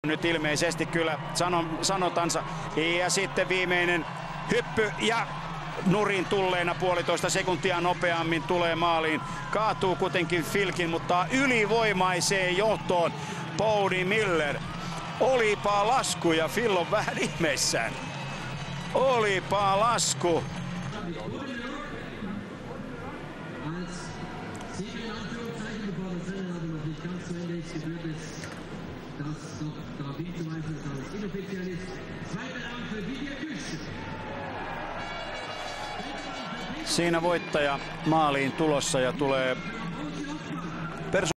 Nyt ilmeisesti kyllä sanotansa. Ja sitten viimeinen hyppy ja nurin tulleena 1,5 sekuntia nopeammin tulee maaliin. Kaatuu kuitenkin Filkin, mutta ylivoimaiseen johtoon Bode Miller. Olipa lasku ja Phil on vähän ihmeissään. Olipa lasku. Siinä voittaja maaliin tulossa ja tulee